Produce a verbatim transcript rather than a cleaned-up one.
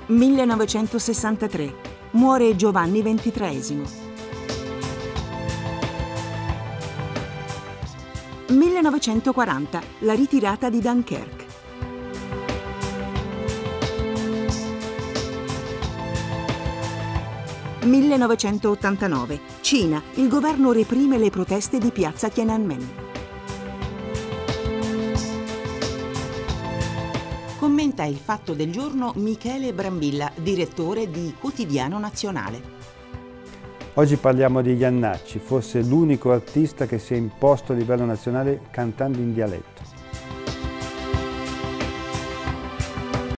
millenovecentosessantatré. Muore Giovanni ventitreesimo. millenovecentoquaranta. La ritirata di Dunkerque. millenovecentottantanove. Cina. Il governo reprime le proteste di piazza Tiananmen. Commenta il fatto del giorno Michele Brambilla, direttore di Quotidiano Nazionale. Oggi parliamo di Jannacci, forse l'unico artista che si è imposto a livello nazionale cantando in dialetto.